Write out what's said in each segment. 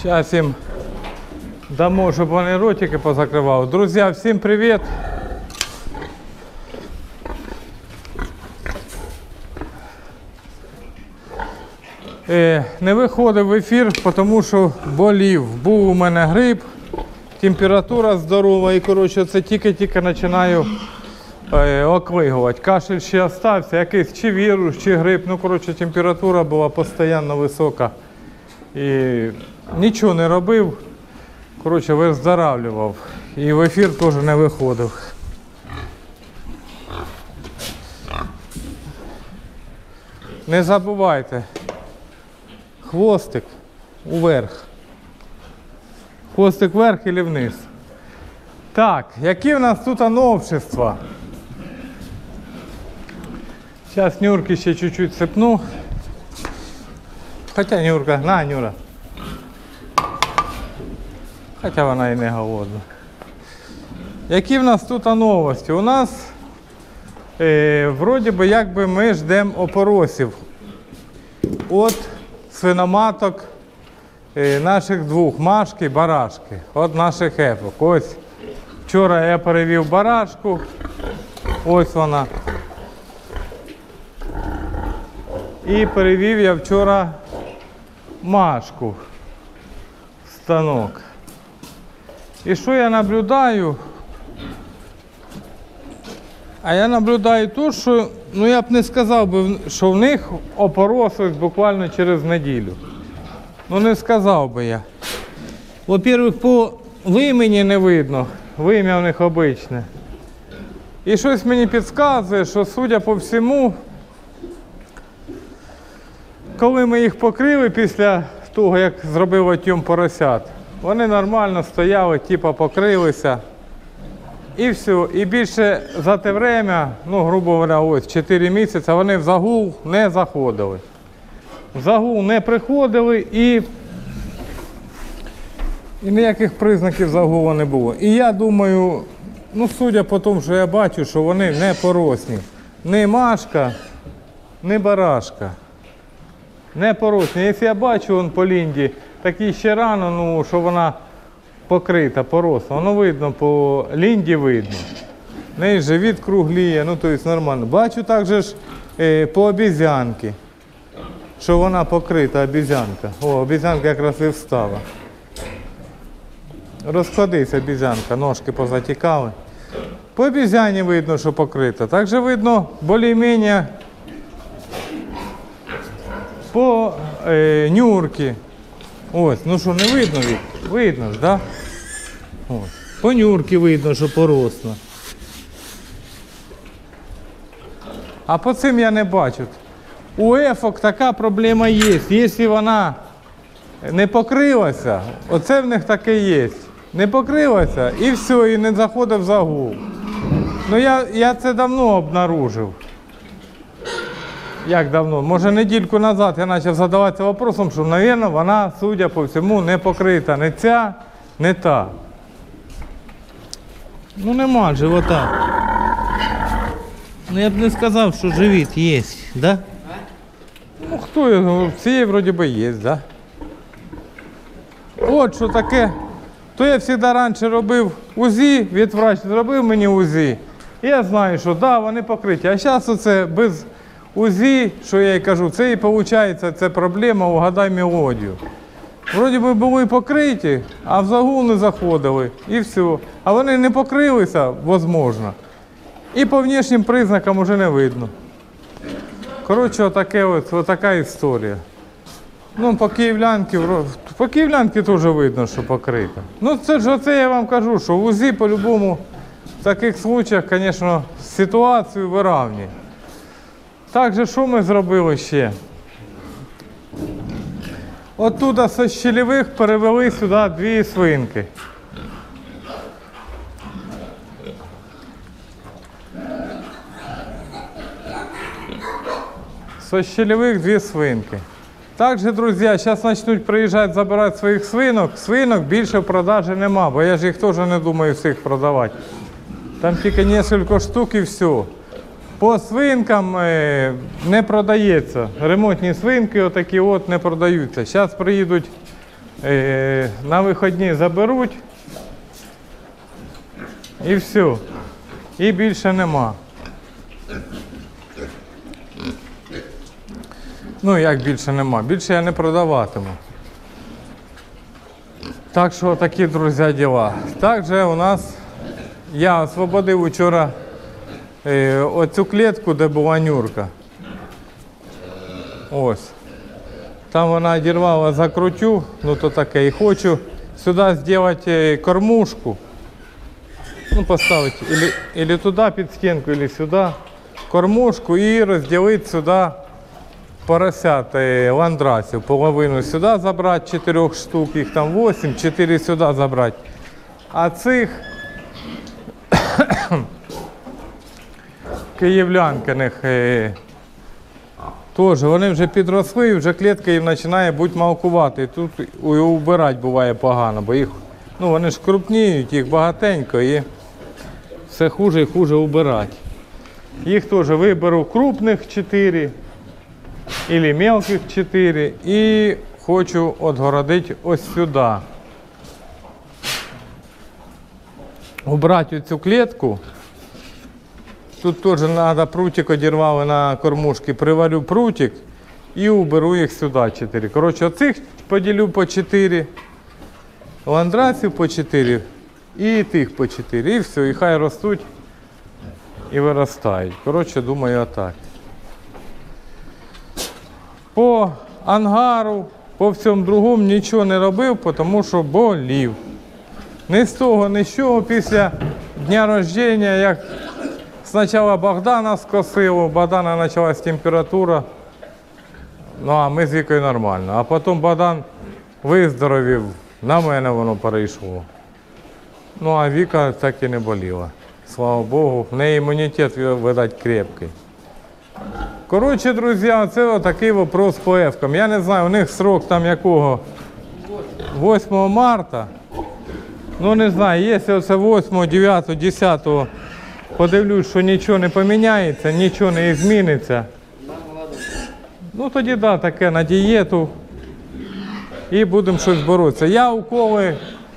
Сейчас им дамо, чтобы они ротики позакрывали. Друзья, всем привет! Не виходив в ефір, тому що болів. Був у мене грип, температура здорова і, коротше, це тільки-тільки починаю оклигувати. Кашель ще залишився, якийсь чи вірус, чи грип. Ну, коротше, температура була постійно висока. І нічого не робив, коротше, виздоравлював. І в ефір теж не виходив. Не забувайте. Хвостик уверх. Хвостик вверх или вниз. Так, які в нас тут новшества? Зараз Нюрки ще чуть-чуть сипну. Хоча Нюрка, на, Нюра. Хоча вона і не голодна. Які в нас тут новості? У нас, вроді би, якби ми ждемо опоросів от свиноматок наших двох, Машки і Барашки, от наших епок. Ось вчора я перевів Барашку, ось вона. І перевів я вчора Машку в станок. І що я наблюдаю? А я наблюдаю те, що, ну я б не сказав би, що в них опорос ось буквально через неділю. Ну не сказав би я. Во-первых, по вимені не видно, вим'я в них обичне. І щось мені підказує, що, судя по всьому, коли ми їх покрили після того, як зробив отйом поросят, вони нормально стояли, типа покрилися. І все. І більше за те время, ну, грубо говоря, ось 4 місяці, вони в загул не заходили. В загул не приходили і ніяких признаків загулу не було. І я думаю, ну, судя по тому, що я бачу, що вони не поросні. Ні Машка, ні Барашка. Не поросні. Якщо я бачу вон по Лінді, такі ще рано, ну, що вона покрита, поросла. Воно видно, по Лінді видно. В неї живіт кругліє, ну, тобто нормально. Бачу також по обізянки, що вона покрита, обізянка. О, обізянка якраз і встала. Розкладись, обізянка, ножки позатікали. По обізяні видно, що покрита. Також видно, більш-менш по Нюрки. Ось, ну що, не видно від? Видно ж, так? Да? Ось. По Нюрки видно, що поросла. А по цим я не бачу. У ефок така проблема є. Якщо вона не покрилася, оце в них таке є. Не покрилася і все, і не заходить в загул. Ну я це давно обнаружив. Як давно? Може недільку назад я почав задаватися вопросом, що, мабуть, вона, судя по всьому, не покрита. Не ця, не та. Ну нема живота. Ну я б не сказав, що живіт є, да? Ну хто його? Цієї вроді би є, да? От що таке. То я завжди раніше робив УЗІ, ветврач зробив мені УЗІ. І я знаю, що да, вони покриті. А зараз оце без УЗІ, що я їй кажу, це і виходить, це проблема, угадай мелодію. Вроді би були покриті, а в загул не заходили, і все. А вони не покрилися, можливо. І по внешнім признакам вже не видно. Коротше, отака історія. Ну, по київлянки теж видно, що покрита. Ну, це ж оце я вам кажу, що в УЗІ по-любому в таких случаях, звісно, ситуацію вирівнює. Так, що ми зробили ще? Оттуда зі щелевих перевели сюди 2 свинки. Зі щелевих 2 свинки. Також, друзі, зараз почнуть приїжджати забирати своїх свинок. Свинок більше в продажі нема, бо я ж їх теж не думаю всіх продавати. Там тільки кілька штук і все. По свинкам не продається. Ремонтні свинки отакі от не продаються. Зараз приїдуть На вихідні заберуть і все. І більше нема. Ну як більше нема? Більше я не продаватиму. Так що такі, друзі, діла. Також у нас, я освободив вчора оцю клітку, де була Нюрка. Ось. Там вона одірвала закрутю, ну то таке. І хочу сюди зробити кормушку. Ну, поставити или туди під стінку, или сюди. Кормушку і розділити сюди поросят ландрасів. Половину сюди забрати, 4 штук, їх там 8, 4 сюди забрати. А цих київлянкиних теж, вони вже підросли, і вже клітка їм починає бути малкувати. Тут убирати буває погано, бо їх, ну, вони ж крупніють, їх багатенько і все хуже і хуже убирати. Їх теж виберу крупних 4 або мелких 4 і хочу відгородити ось сюди. Убрати цю клітку. Тут теж треба прутик одірвали на кормушки, приварю прутик і уберу їх сюди 4. Коротше, оцих поділю по 4, ландрасів по 4 і тих по 4. І все, і хай ростуть і виростають. Коротше, думаю, отак. По ангару, по всьому другому нічого не робив, тому що болів. Ні з того, ні з чого. Після дня народження, як спочатку Богдана скосило, у Богдана почалась температура, ну а ми з Вікою нормально. А потім Богдан виздоровів, на мене воно перейшло. Ну а Віка так і не боліла. Слава Богу, в неї імунітет, видать, крепкий. Коротше, друзі, це отакий вопрос по ефкам. Я не знаю, у них срок там якого? 8 марта. Ну не знаю, якщо це 8, 9, 10, подивлюсь, що нічого не поміняється, нічого не зміниться. Ну тоді да, таке на дієту і будемо щось боротися. Я уколи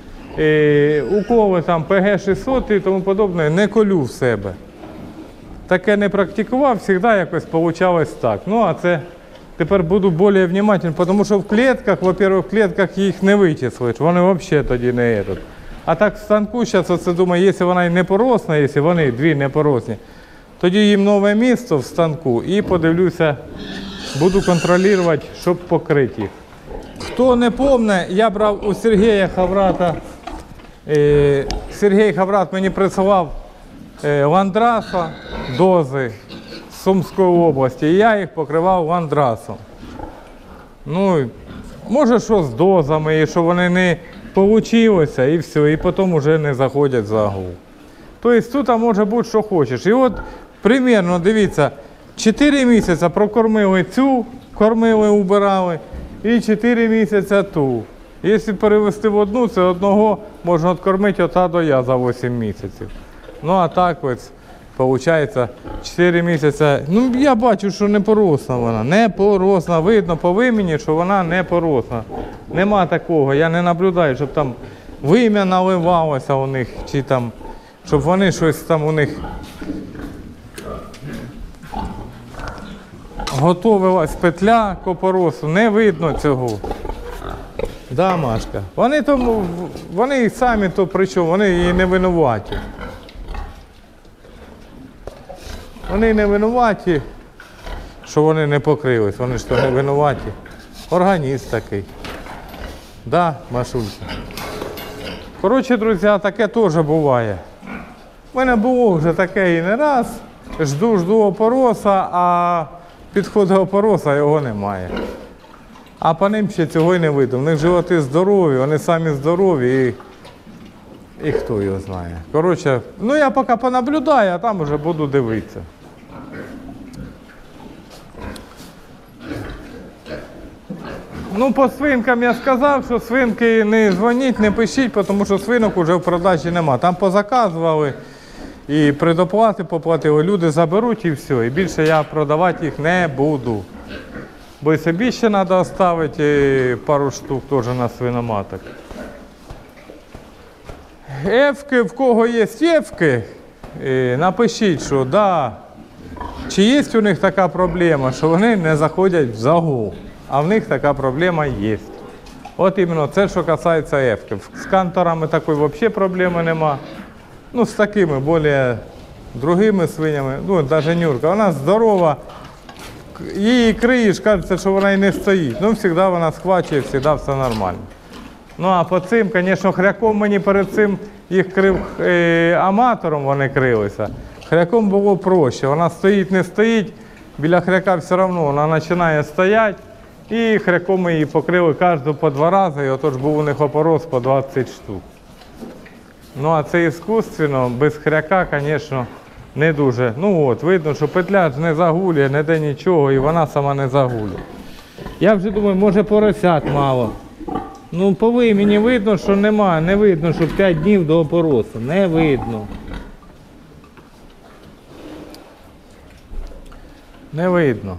там ПГ-600 і тому подобне не колю в себе. Таке не практикував, завжди якось вийшло так. Ну а це тепер буду більш внимательний, тому що в клітках, во-первых, в клітках їх не вичислиш, вони взагалі тоді не этот. А так в станку зараз, оце думаю, якщо вона і не поросна, якщо вони дві не поросні, тоді їм нове місце в станку і подивлюся, буду контролювати, щоб покрити їх. Хто не пам'ятає, я брав у Сергія Хаврата, Сергій Хаврат мені присилав ландраса, дози з Сумської області, і я їх покривав ландрасом. Ну, може, що з дозами, і що вони не вийшло, і все, і потім вже не заходять в загул. Тобто тут може бути, що хочеш. І от, примірно, дивіться, 4 місяці прокормили цю, кормили, убирали, і 4 місяці ту. Якщо перевести в одну, це одного можна откормити ота до я за 8 місяців. Ну а так ось, виходить, 4 місяці. Ну я бачу, що не поросла вона, не поросла. Видно по вимені, що вона не поросла. Нема такого, я не наблюдаю, щоб там вим'я наливалося у них, чи там, щоб вони щось там у них готовилась петля копоросу, не видно цього. Да, Машка. Вони і самі то при чому, вони і не винуваті. Вони не винуваті, що вони не покрились, вони ж то не винуваті. Організм такий. Да, Машулька? Коротше, друзі, таке теж буває. У мене було вже таке і не раз. Жду опороса, а підходить опороса, а його немає. А по ним ще цього й не видно. У них животи здорові, вони самі здорові і хто його знає. Коротше, ну я поки понаблюдаю, а там вже буду дивитися. Ну, по свинкам я сказав, що свинки не дзвоніть, не пишіть, тому що свинок вже в продажі нема. Там позаказували і предоплати поплатили, люди заберуть і все. І більше я продавати їх не буду. Бо і собі ще треба оставити пару штук теж на свиноматок. Ефки, в кого є ефки, напишіть, що да, чи є у них така проблема, що вони не заходять в загул, а в них така проблема є. От іменно це, що касається ефків. З канторами такої взагалі проблеми нема. Ну, з такими, більш другими свинями, ну, навіть Нюрка, вона здорова, її криєш, кажеться, що вона і не стоїть. Ну, завжди вона схвачує, завжди все нормально. Ну, а по цим, звісно, хряком мені перед цим їх крив аматором, вони крилися. Хряком було проще. Вона стоїть, не стоїть, біля хряка все одно вона починає стояти. І хряком ми її покрили кожну по 2 рази, і отож був у них опорос по 20 штук. Ну, а це іскусственно, без хряка, звісно, не дуже. Ну от, видно, що петля ж не загулює, не де нічого, і вона сама не загулює. Я вже думаю, може поросят мало. Ну, по вимені видно, що немає, не видно, що 5 днів до опоросу, не видно. Не видно.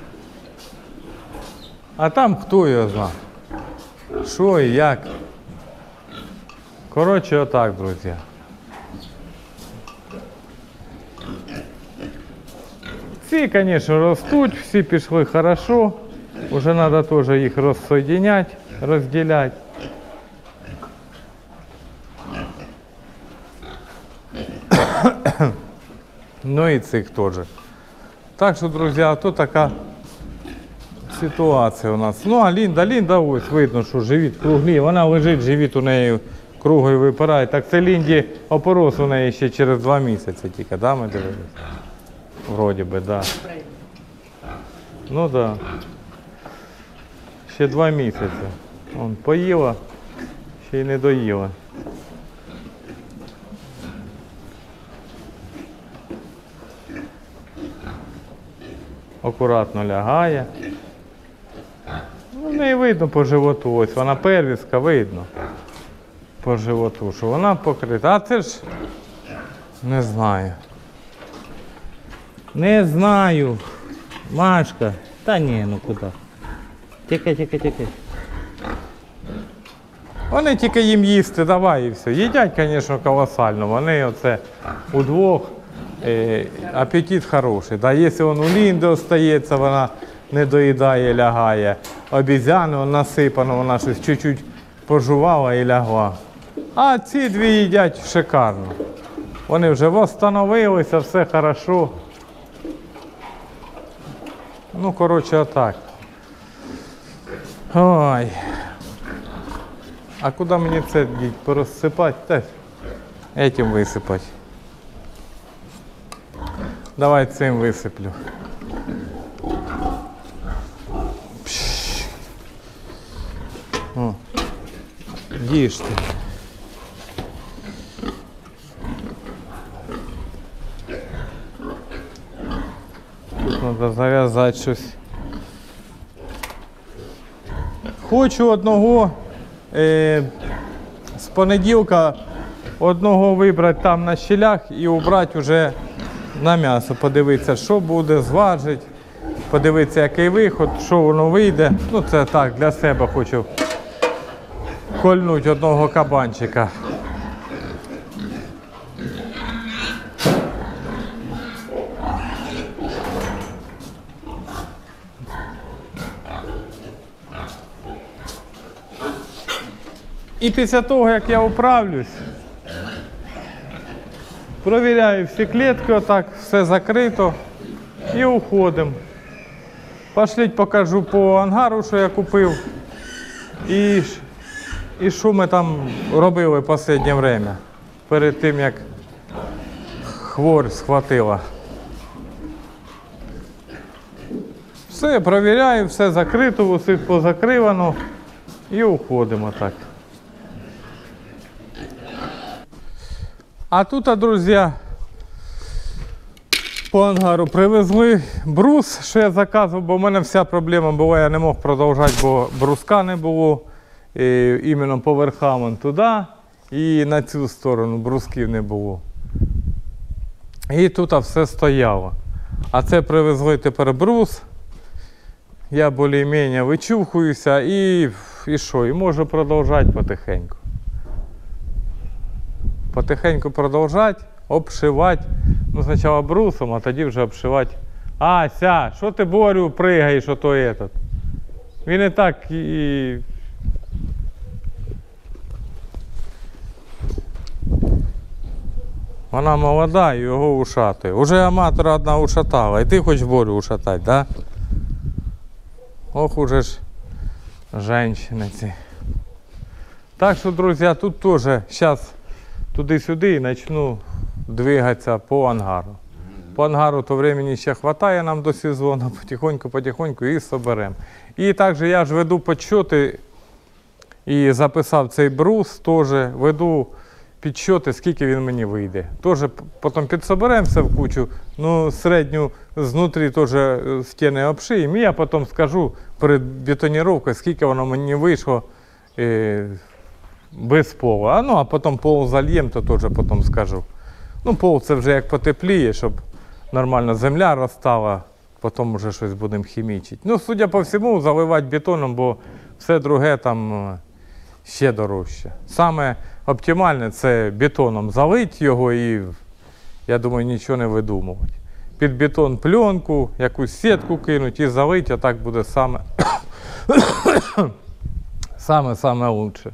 А там хто його знає, що і як. Коротше, отак, друзі. Всі, звісно, ростуть, всі пішли хорошо. Уже треба теж їх розсоєдиняти, розділяти. Ну і цих теж. Так що, друзі, то така ситуація у нас. Ну, а Лінда, ось видно, що живіт круглий. Вона лежить, живіт у неї круглий випирає. Так це Лінді опорос у неї ще через 2 місяці тільки, да, ми дивилися? Вроді би, да. Ну, да. Ще 2 місяці. Вон, поїла, ще й не доїла. Акуратно лягає. Ну, в неї видно по животу, ось вона первістка, видно по животу, що вона покрита. А це ж не знаю. Не знаю. Машка. Та ні, ну куди. Тікай. Вони тільки їм їсти, давай і все. Їдять, звісно, колосально. Вони оце удвох. Апетит хороший. Да, якщо він у Лінди остається, вона не доїдає, лягає. Обізяну насипано, вона щось чуть-чуть пожувала і лягла. А ці 2 їдять шикарно. Вони вже восстановилися, все хорошо. Ну, коротше, отак. Ой. А куди мені це порозсипати? Этим висипати. Давай цим висиплю. О, їж ти. Тут треба зав'язати щось. Хочу одного з понеділка одного вибрати там на щелях і убрати вже на м'ясо, подивитися, що буде, зважити, подивитися, який виход, що воно вийде. Ну, це так, для себе хочу кольнути одного кабанчика. І після того, як я управлюсь, провіряю всі клітки, отак, все закрито і уходимо. Пошліть, покажу по ангару, що я купив, і що ми там робили в останнє время, перед тим, як хворь схватила. Все, провіряю, все закрито, усе позакривано і уходимо так. А тут, друзі, по ангару привезли брус, що я заказував, бо в мене вся проблема була, я не мог продовжувати, бо бруска не було, іменно по верхам туди і на цю сторону брусків не було. І тут все стояло. А це привезли тепер брус, я більш-менш вичухуюся і що? І можу продовжувати потихеньку. Потихеньку продовжувати, обшивати. Ну, спочатку брусом, а тоді вже обшивати. Ася, що ти, Борю, пригаєш, ото этот? Він і так і... Вона молода і його ушатує. Уже аматора одна ушатала, і ти хочеш Борю ушатати, да? Ох уже ж женщини ці. Так що, друзі, тут теж зараз туди-сюди і почну двигатися по ангару. По ангару то времени ще вистачає нам до сезону, потихоньку і соберемо. І також я ж веду підсчоти і записав цей брус, теж веду підсчоти, скільки він мені вийде. Теж потім підсоберемося в кучу, ну середню знутрі теж стіни обшиємо, і я потім скажу перед бетоніровкою, скільки воно мені вийшло без полу. А потім пол зальємо, то теж потім скажу. Ну, пол це вже як потепліє, щоб нормально земля розстала, потім вже щось будемо хімічити. Ну, судя по всьому, заливати бетоном, бо все друге там ще дорожче. Саме оптимальне це бетоном залити його і, я думаю, нічого не видумувати. Під бетон пленку, якусь сітку кинуть і залити, а так буде саме лучше.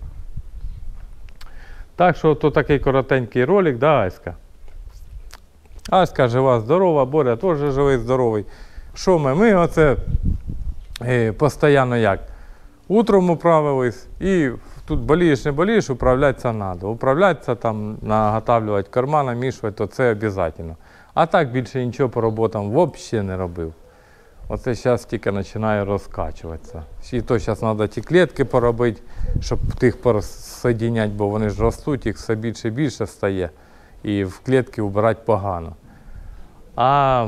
Так що то такий коротенький ролик, да, Аська? Аська жива, здорова, Боря теж живий, здоровий. Що ми? Ми оце постійно як? Утром управились і тут болієш, не болієш, управлятися треба. Управлятися, там, наготавлювати корма, намішувати, то це обов'язково. А так більше нічого по роботам взагалі не робив. Оце зараз тільки починає розкачуватися. І то зараз треба ті клітки поробити, щоб тих порозсоєдиняти, бо вони ж ростуть, їх все більше і більше стає. І в клітки вбирати погано. А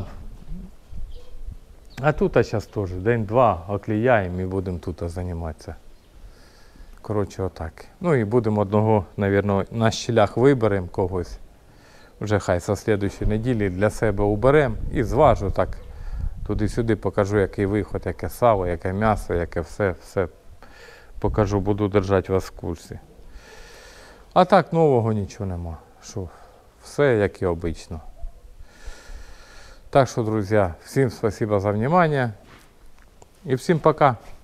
тут зараз теж день-два оклеяємо і будемо тут займатися. Коротше, отак. Ну і будемо одного, мабуть, на щілях виберемо когось. Вже хай з слідчої неділі для себе уберемо і зважу так. Туди-сюди покажу, який виход, яке сало, яке м'ясо, яке все покажу, буду держати вас в курсі. А так нового нічого нема. Що, все як і обично. Так що, друзі, всім спасибо за внимание і всім пока.